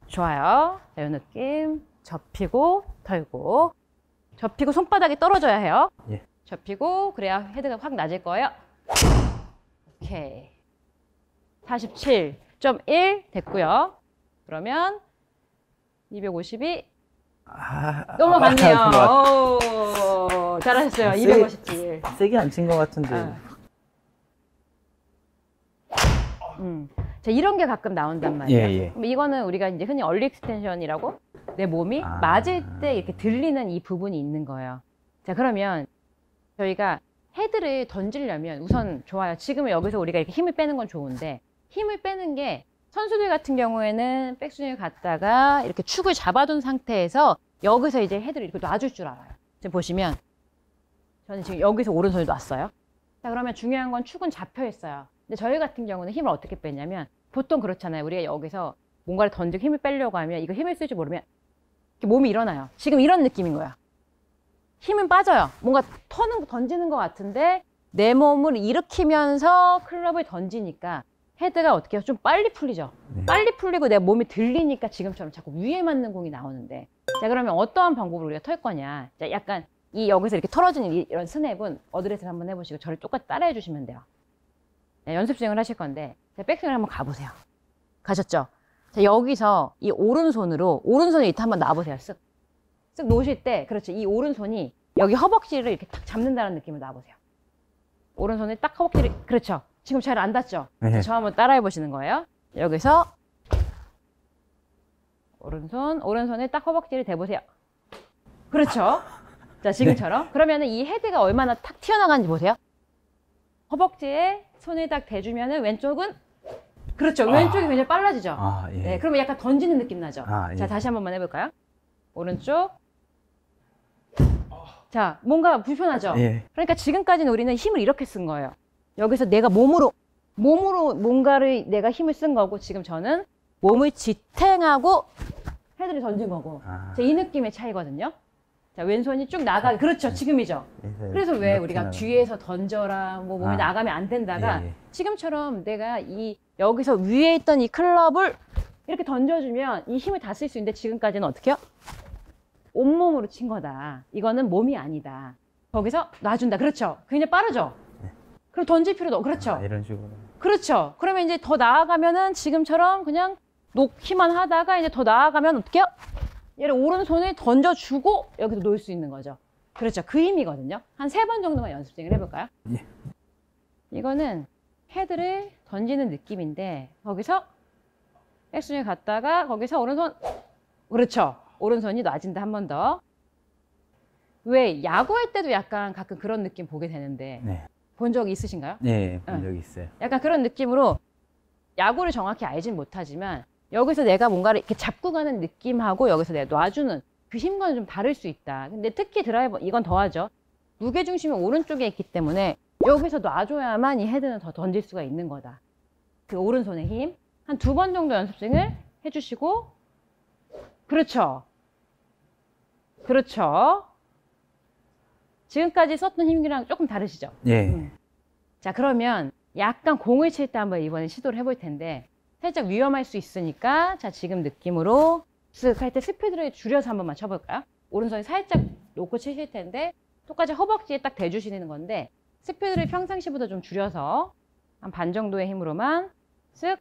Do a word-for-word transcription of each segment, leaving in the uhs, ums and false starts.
좋아요. 자, 이 느낌. 접히고 털고. 접히고 손바닥이 떨어져야 해요. 예. 접히고 그래야 헤드가 확 낮을 거예요. 오케이. 사십칠 점 일 됐고요. 그러면 이백오십이 아, 넘어갔네요. 아, 오, 잘하셨어요. 세게, 이백오십칠. 세게 안 친 것 같은데. 아. 음. 자, 이런 게 가끔 나온단 말이에요. 예, 예. 그럼 이거는 우리가 이제 흔히 얼리 익스텐션이라고 내 몸이 아. 맞을 때 이렇게 들리는 이 부분이 있는 거예요. 자, 그러면 저희가 헤드를 던지려면 우선 좋아요. 지금은 여기서 우리가 이렇게 힘을 빼는 건 좋은데 힘을 빼는 게 선수들 같은 경우에는 백스윙을 갔다가 이렇게 축을 잡아둔 상태에서 여기서 이제 헤드를 이렇게 놔줄 줄 알아요. 지금 보시면 저는 지금 여기서 오른손을 놨어요. 자, 그러면 중요한 건 축은 잡혀 있어요. 근데 저희 같은 경우는 힘을 어떻게 빼냐면 보통 그렇잖아요. 우리가 여기서 뭔가를 던지고 힘을 빼려고 하면 이거 힘을 쓸 줄 모르면 이렇게 몸이 일어나요. 지금 이런 느낌인 거야. 힘은 빠져요. 뭔가 터는 던지는 것 같은데 내 몸을 일으키면서 클럽을 던지니까 헤드가 어떻게 해요? 좀 빨리 풀리죠. 네. 빨리 풀리고 내 몸이 들리니까 지금처럼 자꾸 위에 맞는 공이 나오는데 자, 그러면 어떠한 방법으로 우리가 털 거냐. 자, 약간 이 여기서 이렇게 털어지는 이, 이런 스냅은 어드레스를 한번 해보시고 저를 똑같이 따라해 주시면 돼요. 자, 연습 스윙을 하실 건데 자, 백스윙을 한번 가보세요. 가셨죠? 자, 여기서 이 오른손으로 오른손을 이렇게 한번 놔보세요. 쓱. 쓱 놓으실 때 그렇죠. 이 오른손이 여기 허벅지를 이렇게 탁 잡는다는 느낌을 놔보세요. 오른손을 딱 허벅지를 그렇죠. 지금 잘 안 닿죠? 네. 자, 저 한번 따라해 보시는 거예요. 여기서 오른손 오른손에 딱 허벅지를 대보세요. 그렇죠. 자, 지금처럼. 네. 그러면은 이 헤드가 얼마나 탁 튀어나가는지 보세요. 허벅지에 손을 딱 대주면은 왼쪽은 그렇죠. 아. 왼쪽이 굉장히 빨라지죠. 아, 예. 네, 그러면 약간 던지는 느낌 나죠. 아, 예. 자, 다시 한 번만 해볼까요? 오른쪽. 자, 뭔가 불편하죠. 예. 그러니까 지금까지는 우리는 힘을 이렇게 쓴 거예요. 여기서 내가 몸으로 몸으로 뭔가를 내가 힘을 쓴 거고 지금 저는 몸을 지탱하고 헤드를 던진 거고. 아. 자, 이 느낌의 차이거든요. 자, 왼손이 쭉 나가. 그렇죠. 지금이죠. 예. 그래서 왜 이렇게 우리가 나가는 뒤에서 던져라, 뭐 몸이 아. 나가면 안 된다가 예, 예. 지금처럼 내가 이 여기서 위에 있던 이 클럽을 이렇게 던져주면 이 힘을 다 쓸 수 있는데 지금까지는 어떻게 해요? 온몸으로 친 거다. 이거는 몸이 아니다. 거기서 놔준다. 그렇죠. 굉장히 빠르죠. 네. 그럼 던질 필요도 없고. 그렇죠. 아, 이런 식으로. 그렇죠. 그러면 이제 더 나아가면은 지금처럼 그냥 놓기만 하다가 이제 더 나아가면 어떻게 해요? 얘를 오른손을 던져주고 여기서 놓을 수 있는 거죠. 그렇죠. 그 힘이거든요. 한 세 번 정도만 연습 을 해볼까요? 예. 이거는 헤드를 던지는 느낌인데 거기서 백스윙을 갔다가 거기서 오른손 그렇죠. 오른손이 놔진다. 한 번 더. 왜 야구할 때도 약간 가끔 그런 느낌 보게 되는데 네. 본 적이 있으신가요? 네, 본 응. 적이 있어요. 약간 그런 느낌으로 야구를 정확히 알진 못하지만 여기서 내가 뭔가를 이렇게 잡고 가는 느낌하고 여기서 내가 놔주는 그 힘과는 좀 다를 수 있다. 근데 특히 드라이버 이건 더하죠. 무게중심이 오른쪽에 있기 때문에 여기서 놔줘야만 이 헤드는 더 던질 수가 있는 거다. 그 오른손의 힘 한 두 번 정도 연습 스윙을 해주시고 그렇죠. 그렇죠. 지금까지 썼던 힘이랑 조금 다르시죠? 예. 음. 자, 그러면 약간 공을 칠 때 한번 이번에 시도를 해볼 텐데 살짝 위험할 수 있으니까 자, 지금 느낌으로 쓱 할 때 스피드를 줄여서 한 번만 쳐볼까요? 오른손이 살짝 놓고 치실 텐데 똑같이 허벅지에 딱 대주시는 건데 스피드를 평상시보다 좀 줄여서 한 반 정도의 힘으로만 쓱.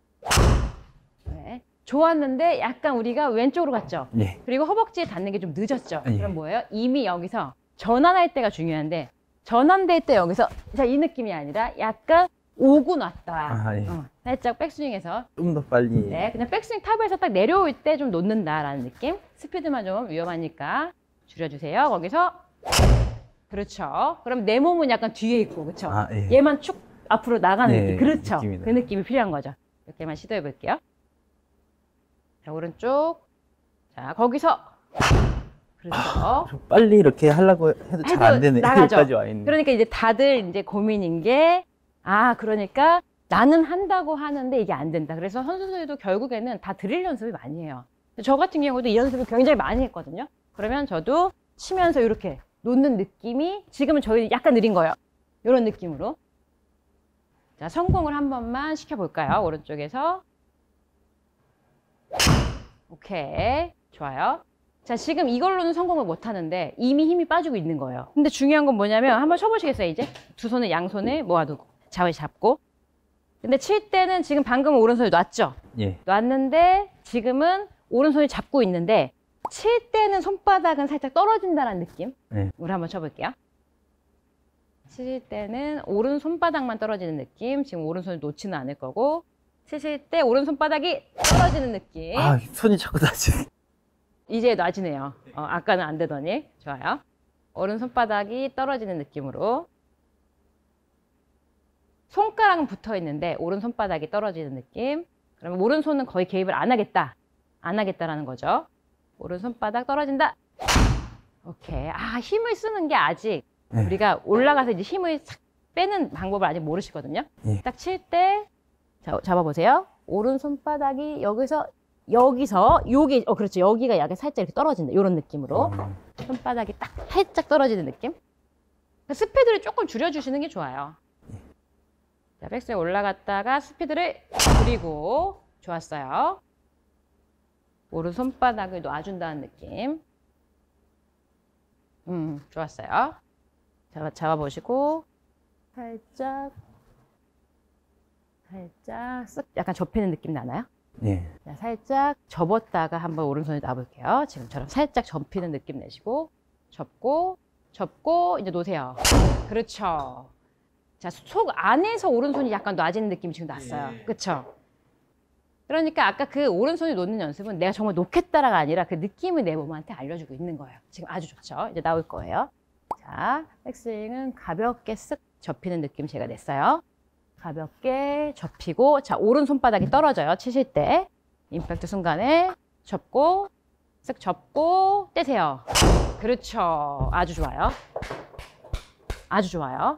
네. 좋았는데 약간 우리가 왼쪽으로 갔죠? 예. 그리고 허벅지에 닿는 게 좀 늦었죠? 예. 그럼 뭐예요? 이미 여기서 전환할 때가 중요한데 전환될 때 여기서 자, 이 느낌이 아니라 약간 오고 났다. 아, 예. 어, 살짝 백스윙에서 좀 더 빨리. 네, 그냥 백스윙 탑에서 딱 내려올 때 좀 놓는다라는 느낌. 스피드만 좀 위험하니까 줄여주세요. 거기서 그렇죠. 그럼 내 몸은 약간 뒤에 있고 그렇죠. 아, 예. 얘만 축 앞으로 나가는 네, 느낌. 그렇죠. 느낌이다. 그 느낌이 필요한 거죠. 이렇게만 시도해 볼게요. 자, 오른쪽. 자, 거기서 그렇죠. 좀 빨리 이렇게 하려고 해도 잘 안 되네. 나가죠. 여기까지 와 있네. 그러니까 이제 다들 이제 고민인 게, 아, 그러니까 나는 한다고 하는데 이게 안 된다. 그래서 선수들도 결국에는 다 드릴 연습을 많이 해요. 저 같은 경우도 이 연습을 굉장히 많이 했거든요. 그러면 저도 치면서 이렇게 놓는 느낌이 지금은 저희 약간 느린 거예요. 이런 느낌으로. 자, 성공을 한 번만 시켜볼까요? 오른쪽에서. 오케이. 좋아요. 자, 지금 이걸로는 성공을 못 하는데 이미 힘이 빠지고 있는 거예요. 근데 중요한 건 뭐냐면 한번 쳐보시겠어요, 이제? 두 손을 양손에 모아두고 좌우 잡고. 근데 칠 때는 지금 방금 오른손을 놨죠? 예. 놨는데 지금은 오른손이 잡고 있는데 칠 때는 손바닥은 살짝 떨어진다는 느낌? 네. 우리 한번 쳐볼게요. 칠 때는 오른 손바닥만 떨어지는 느낌. 지금 오른손을 놓지는 않을 거고 치실 때 오른 손바닥이 떨어지는 느낌. 아, 손이 자꾸 다치네. 이제 놔지네요. 어, 아까는 안 되더니. 좋아요. 오른 손바닥이 떨어지는 느낌으로. 손가락은 붙어 있는데 오른 손바닥이 떨어지는 느낌. 그러면 오른손은 거의 개입을 안 하겠다. 안 하겠다라는 거죠. 오른 손바닥 떨어진다. 오케이. 아, 힘을 쓰는 게 아직 네. 우리가 올라가서 이제 힘을 싹 빼는 방법을 아직 모르시거든요. 예. 딱 칠 때 잡아보세요. 오른 손바닥이 여기서 여기서 여기 어 그렇죠. 여기가 약간 살짝 이렇게 떨어진다. 이런 느낌으로 음. 손바닥이 딱 살짝 떨어지는 느낌. 그러니까 스피드를 조금 줄여주시는 게 좋아요. 자, 백스에 올라갔다가 스피드를 줄이고 좋았어요. 오른 손바닥을 놔준다는 느낌. 음, 좋았어요. 잡아, 잡아보시고 살짝 살짝 쓱 약간 접히는 느낌 나나요? 예. 자, 살짝 접었다가 한번 오른손에 놔볼게요. 지금처럼 살짝 접히는 느낌 내시고 접고 접고 이제 놓으세요. 그렇죠. 자, 속 안에서 오른손이 약간 놔지는 느낌이 지금 났어요. 그렇죠? 그러니까 아까 그 오른손이 놓는 연습은 내가 정말 놓겠다라가 아니라 그 느낌을 내 몸한테 알려주고 있는 거예요. 지금 아주 좋죠? 이제 나올 거예요. 자, 백스윙은 가볍게 쓱 접히는 느낌 제가 냈어요. 가볍게 접히고, 자, 오른 손바닥이 떨어져요. 치실 때. 임팩트 순간에 접고, 쓱 접고, 떼세요. 그렇죠. 아주 좋아요. 아주 좋아요.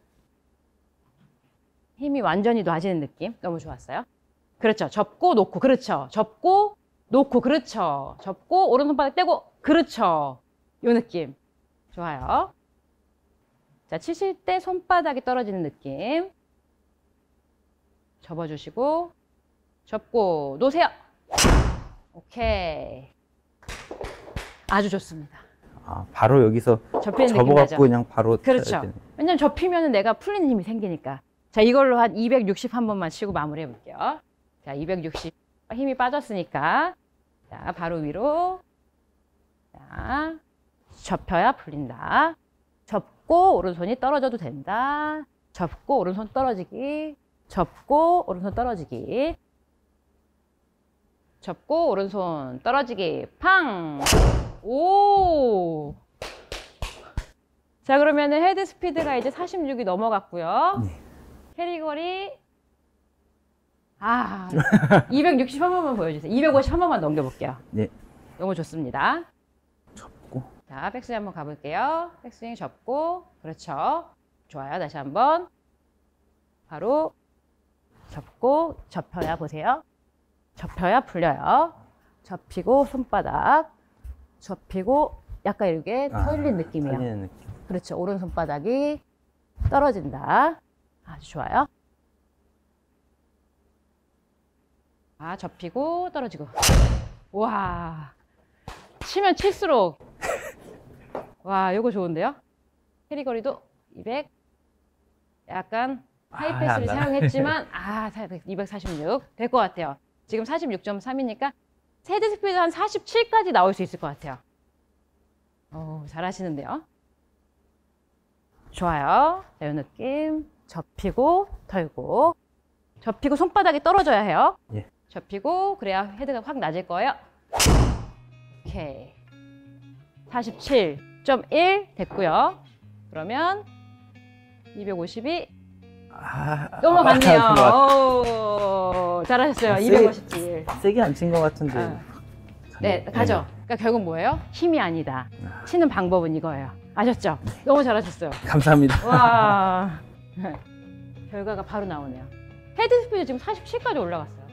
힘이 완전히 놔지는 느낌. 너무 좋았어요. 그렇죠. 접고, 놓고, 그렇죠. 접고, 놓고, 그렇죠. 접고, 오른 손바닥 떼고, 그렇죠. 요 느낌. 좋아요. 자, 치실 때 손바닥이 떨어지는 느낌. 접어주시고, 접고, 놓으세요. 오케이. 아주 좋습니다. 아, 바로 여기서 접히는 느낌 나죠? 접어갖고 그냥 바로. 그렇죠. 쳐야 되네. 왜냐면 접히면 내가 풀리는 힘이 생기니까. 자, 이걸로 한 이백육십 한 번만 치고 마무리 해볼게요. 자, 이백육십 힘이 빠졌으니까. 자, 바로 위로. 자, 접혀야 풀린다. 접고 오른손이 떨어져도 된다. 접고 오른손 떨어지기. 접고 오른손 떨어지기. 접고 오른손 떨어지기. 팡! 오! 자, 그러면은 헤드 스피드가 이제 사십육이 넘어갔고요. 네. 캐리거리 아, 이백육십 한 번만 보여주세요. 이백오십 한 번만 넘겨볼게요. 네. 너무 좋습니다. 접고. 자, 백스윙 한번 가볼게요. 백스윙 접고, 그렇죠. 좋아요. 다시 한번. 바로 접고, 접혀야 보세요. 접혀야 풀려요. 접히고, 손바닥. 접히고, 약간 이렇게 아, 털린 느낌이에요. 털리는 느낌. 그렇죠. 오른 손바닥이 떨어진다. 아주 좋아요. 아, 접히고, 떨어지고. 와. 치면 칠수록. 와, 요거 좋은데요? 캐리거리도 이백. 약간 하이패스를 아, 안 나네. 사용했지만, 아, 이백사십육. 될 것 같아요. 지금 사십육 점 삼이니까 헤드 스피드 한 사십칠까지 나올 수 있을 것 같아요. 오, 잘하시는데요? 좋아요. 자, 이 느낌. 접히고, 털고. 접히고 손바닥이 떨어져야 해요. 예. 접히고, 그래야 헤드가 확 낮을 거예요. 오케이. 사십칠 점 일 됐고요. 그러면 이백오십이 아, 넘어갔네요. 아, 오, 잘하셨어요. 아, 세게- 이백오십칠. 세게 안 친 것 같은데. 아. 네, 가죠. 그러니까 결국 뭐예요? 힘이 아니다. 치는 방법은 이거예요. 아셨죠? 너무 잘하셨어요. 감사합니다. 와. 결과가 바로 나오네요. 헤드 스피드 지금 사십칠까지 올라갔어요.